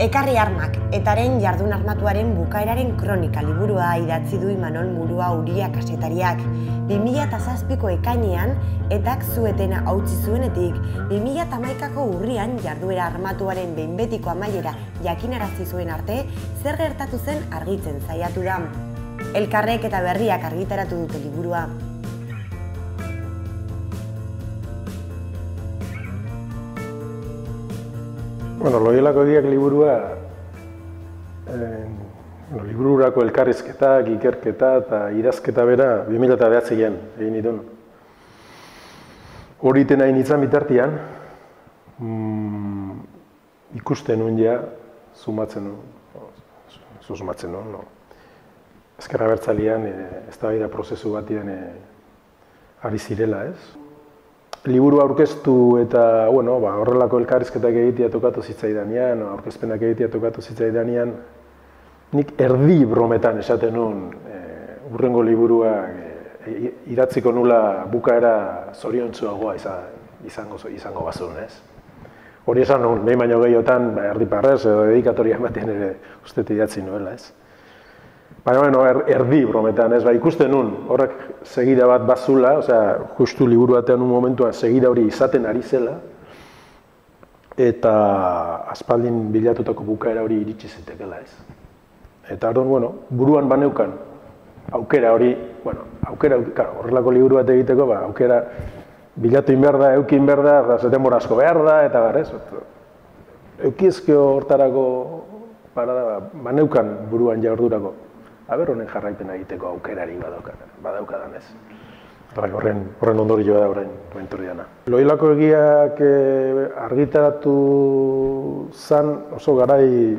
Ekarri armak, etaren jardun armatuaren bukaeraren kronika liburua idatzi du Imanol Murua Uria kazetariak. 2007ko ekainean, etak Su-Etena hautsi zuenetik, 2011ko urrian jarduera armatuaren behin betiko amaiera jakinarazi zuen arte, zer gertatu zen argitzen saiatu da. Elkarrek eta berriak argitaratu dute liburua. Bueno, Loiolako Egiak liburua, libururako elkarrizketak, ikerketa eta idazketa bera 2009an egin nituen. Hori iten nahi nintzen bitartian, ikusten nuen ja, sumatzen nuen. Ezker Abertzalean eztabaida prozesu batean ari zirela, ez? Liburu aurkeztu eta horrelako elkarrizketak egitea tokatu zitzaidanean, aurkezpenak egitea tokatu zitzaidanean, nik erdi brometan esaten nuen hurrengo liburua idatziko nula bukaera zoriontsuagoa izango bazun, ez? Hori esan nuen, behin baino gehiotan erdi parrez edo dedikatoria ematen ere uste idatzi nuela, ez? Baina, erdi brometan, ez, ikusten nun, horrek segida bat bazula, justu liburu batean un momentuan segida hori izaten ari zela, eta aspaldin bilatutako bukaera hori iritsi zitekela, ez. Eta buruan baneukan, aukera hori, horrelako liburu bat egiteko, aukera bilatu behar da, eukin behar da, denbora asko behar da, eta gara, ez. Eukizkio hortarako parada, baneukan buruan jaurdurako. Aber honen jarraipena egiteko aukerari badaukadan, ez. Horren ondorioa da orain torriana. Loiolako Egiak argitaratu zan oso garai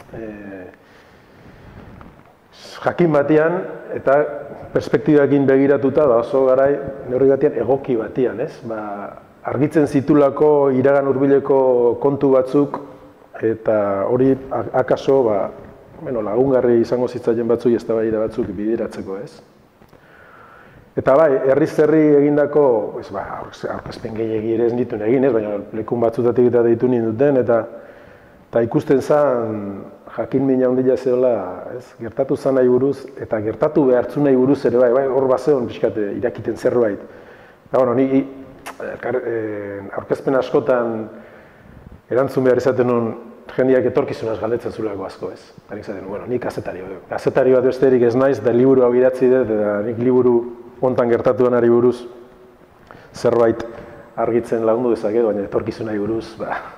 jakin batean eta perspektibakin begiratuta da oso garai neurri batean egoki batean, ez. Argitzen zitulako iragan hurbileko kontu batzuk eta hori akaso lagungarri izango zitzaien batzuk eztabaida batzuk bideratzeko, ez? Eta herriz herri egindako, aurkezpen gehiegi ere ez nituen egin, ez? Baina lekun batzutatik eta deitu ninduten, eta ikusten zen jakin mina handia zeola, ez? Gertatu zan nahi buruz, eta gertatu behartzu nahi buruz ere hor bazeon pixkat irakiten zerbait. Ni aurkezpen askotan erantzun behar izaten nuen jendeak etorkizunaz galdetzen zulako asko, ez. Nik kazetari bat besterik ez naiz, da liburu hau idatzi dut, eta nik liburu hontan gertatu denari buruz zerbait argitzen lagundu dezaket, baina etorkizunari buruz,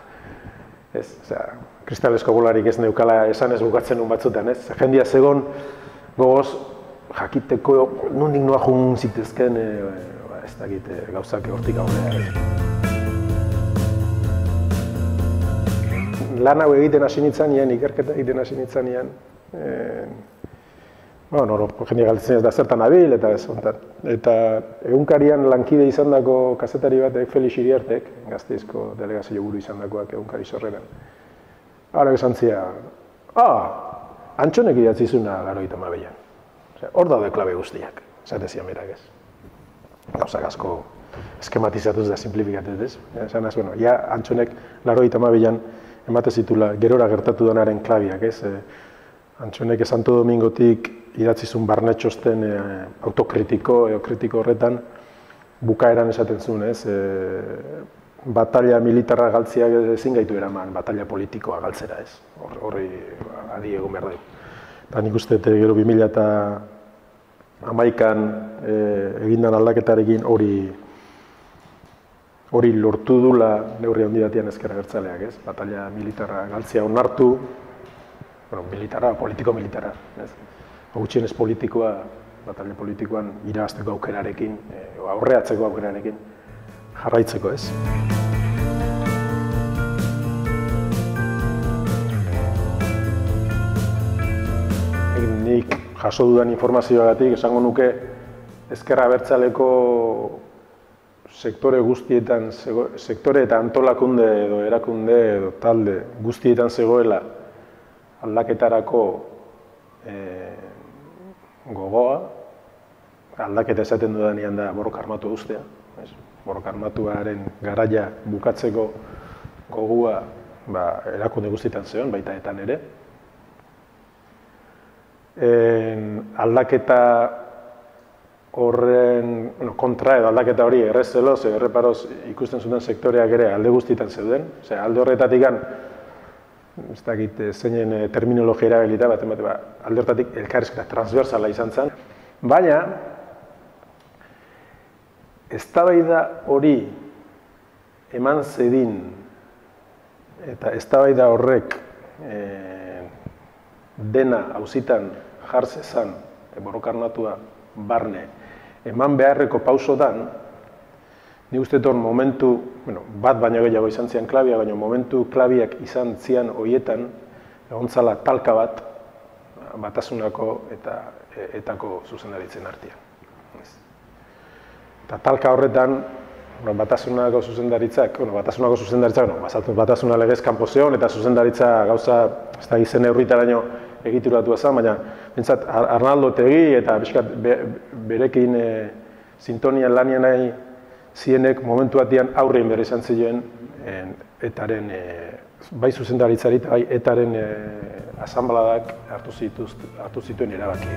kristalesko bolarik ez neukala esan ez bukatzen nun batzutan, ez. Jendea zegon gogoz jakiteko nondik noa jun zitezken, ez dakit gauzak hortik aurrea. Lan hau egiten hasi nintzanean, ikerketa egiten hasi nintzanean, jendea galdetzen ez da zertan abil, eta ez hontan. Eta egunkarian lankide izandako kazetari batek, Felix Iriartek, Gasteizko delegazio buru izandakoak egunkari sorreran. Hora esan zia, Antxonek idatzi zuna 82an. Hor daude klabe guztiak, esatezian berak ez. Gauzak asko eskematizatuz da simplifikatez, ez? Esan az, Antxonek 82an emate zitula gerora gertatu denaren klabiak, ez? Antxonek Santo Domingotik idatzizun barne txosten autokritiko, eokritiko horretan bukaeran esaten zuen, ez? Batalla militarra galtziak ezin gaitu eraman, batalla politikoa galtzera, ez? Horri adi egon behar dugu. Eta nik uste gero 2011an egindan aldaketarekin hori lortu dula neurri handi batean Ezker Abertzaleak, ez? Batalla militarra galtzea onartu, militarra, politiko-militarra, ez? Gutxienez politikoa, batalla politikoan irabazteko aukerarekin, aurreatzeko aukerarekin jarraitzeko, ez? Nik jaso dudan informazioagatik esango nuke Ezker Abertzaleko sektore guztietan, sektore eta antolakunde edo erakunde edo talde guztietan zegoela aldaketarako gogoa, aldaketa esaten dudanean da borroka armatu ustea, borroka armatuaren garaia bukatzeko gogoa erakunde guztietan zeon, baita etan ere. Aldaketa horren kontra edo aldaketa hori errezeloz, erreparoz ikusten zuten sektoreak ere alde guztietan zeuden. Alde horretatik ez dakit zeinen terminologia erabilita, alde horretatik elkarrizketa transversala izan zen. Baina, eztabaida hori eman zedin eta eztabaida horrek dena auzitan jartzezan, Borroka-Armatua barne, eman beharreko pausotan, ni uste dut momentu, bat baino gehiago izan zian klabia, baina momentu klabiak izan zian horietan, egontzala talka bat, Batasunako eta etako zuzendaritzen artean. Eta talka horretan, Batasunako zuzendaritzak, Batasuna legez kanpo zeon, eta zuzendaritza gauza, ez da izen eurritaraino egituratu zen, baina bintzat Arnaldo Otegi eta berekin sintonian lanian nahi zienek momentu batean aurrein berri izan ziren etaren, bai zuzendaritzari eta bai etaren asanbladak hartu zituen erabaki.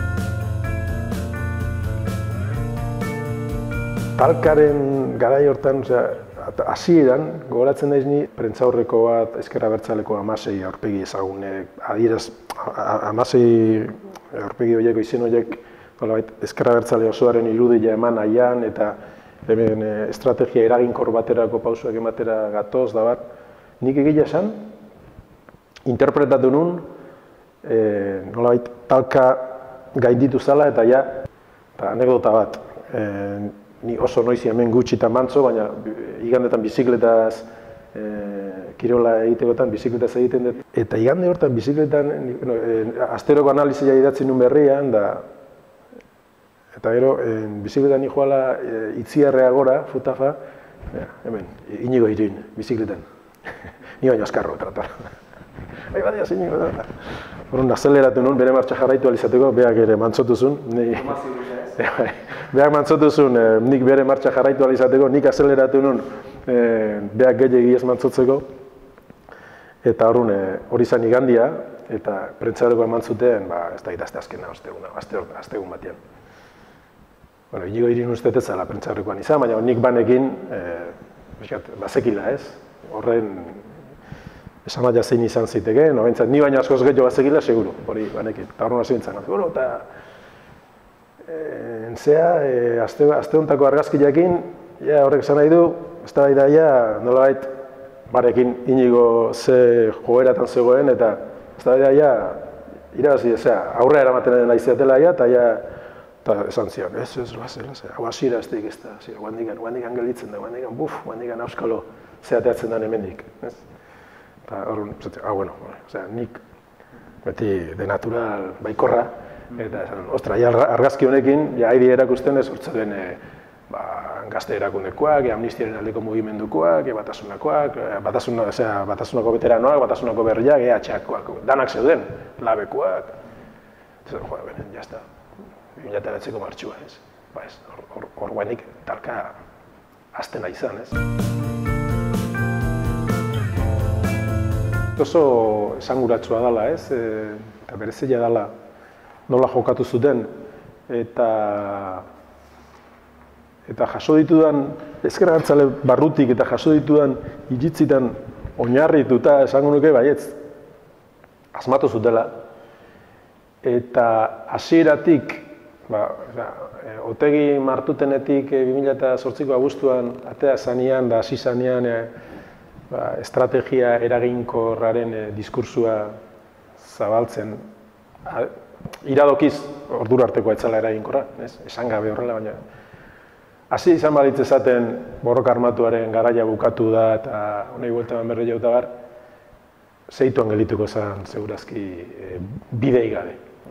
Talkaren garai hortan, hasieran, gogoratzen daiz ni, prentsaurreko bat, Ezker Abertzaleko 16 aurpegi ezagunek, adieraz, 16 aurpegi horiek, izen horiek, Ezker Abertzale osoaren irudia eman nahian, eta hemen estrategia eraginkor baterako pausuak ematera gatoz, da bat, nik egia esan, interpretatu nun, nolabait, talka gainditu zala, eta ja, anekdota bat, ni oso noizi hemen gutxi eta mantzo, baina igandetan bizikletaz, kirola egitekotan bizikletaz egiten dut. Eta igande hortan bizikletan, asteroko analizia idatzi nun berrian, eta gero, bizikletan joala itziarrea gora, futafa, hemen, Inigo Iruin, bizikletan. Ni baino azkarro, tratar. Bai, badia, Inigo, da. Horren, azeleratu nun, bere martxa jarraitu alizateko, beak ere mantzotuzun. Beak mantzotuzun, nik bere martxa jarraitu alizateko, nik azeleratu nun, beak gehiagi ez mantzotzeko. Eta horren, hori zan igandia, eta prentzareko eman zuten, ez da idazte azkena, astegun batean. Inigo Iruin uste ez zela prentzarrekoan izan, baina nik banekin, bazekila ez, horren, esan maia zein izan zitekeen, ni baina askoz gehiago bazekila, seguru, hori banekin, eta horren hasi bintzen. Eta aste hontako argazkiakin, horrek esan nahi du, ez da baita nolabait barekin Inigo ze joeratan zegoen, eta ez da baita irabazi, aurrera eramaten nahi zeatela, eta esan zion, ez, hau hasiera ez dik ez da, guandikan gelditzen da, guandikan auskalo zeateatzen da hemendik. Eta horren, nik beti de natural baikorra, eta ostra, argazki honekin, haidi erakusten ez hortzen gazte erakundekoak, amnistiaren aldeko mugimendukoak, batasunakoak, batasunako veteranoak, batasunako berriak, EHakoak, danak zeuden, labekoak. Eta benen, jazta, inateratzeko martxua, ez? Hor guainik talka aztena izan, ez? Oso esanguratsua dela, ez? Eta berezia dela nola jokatu zuten, eta jaso ditudan, Ezker Abertzale barrutik eta jaso ditudan iritzitan oinarrituta esango nuke baietz, asmatu zutela, eta hasieratik, Otegi Martutenetik 2008ko abuztuan atea zanean da hasi zanean estrategia eraginkorraren diskursua zabaltzen, iradokiz ordura artekoa etzala eraginkorra, esan gabe horrela, baina hasi izan balitz esaten Borroka-Armatuaren garaia bukatu da eta honei bueltan berri jauta bar, zeituan gelituko zen segurazki bidei gabe.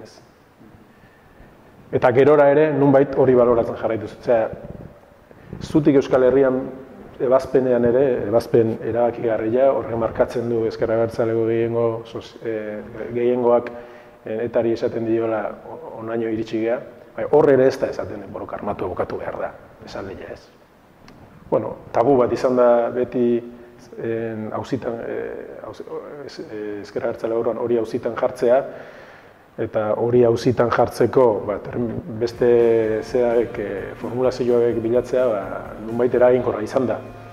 Eta gerora ere, nunbait hori baloratzen jarraitu zutzea. Zutik Euskal Herrian ebazpenean ere, ebazpen erabakigarria, horren markatzen du Ezker Abertzaleko gehiengoak etari esaten diola onaino iritsi gea. Horre ere ez da esaten Borroka-Armatua bukatu behar da, esan lehia ez. Tabu bat izan da beti ezker abertzale buruan hori auzitan jartzea, eta hori auzitan jartzeko beste formulazioak bilatzea nunbait eraginkorra izan da.